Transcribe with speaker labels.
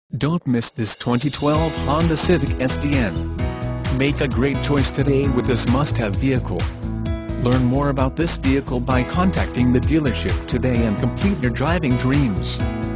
Speaker 1: Don't miss this 2012 Honda Civic Sdn. Make a great choice today with this must-have vehicle. Learn more about this vehicle by contacting the dealership today and complete your driving dreams.